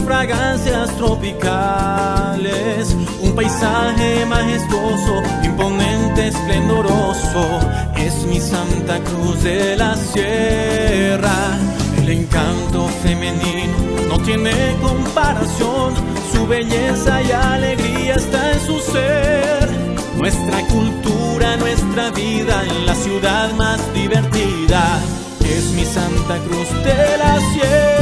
fragancias tropicales, un paisaje majestuoso, imponente, esplendoroso. Es mi Santa Cruz de la Sierra. El encanto femenino no tiene comparación, su belleza y alegría está en su ser. Nuestra cultura, nuestra vida en la ciudad más divertida. Es mi Santa Cruz de la Sierra.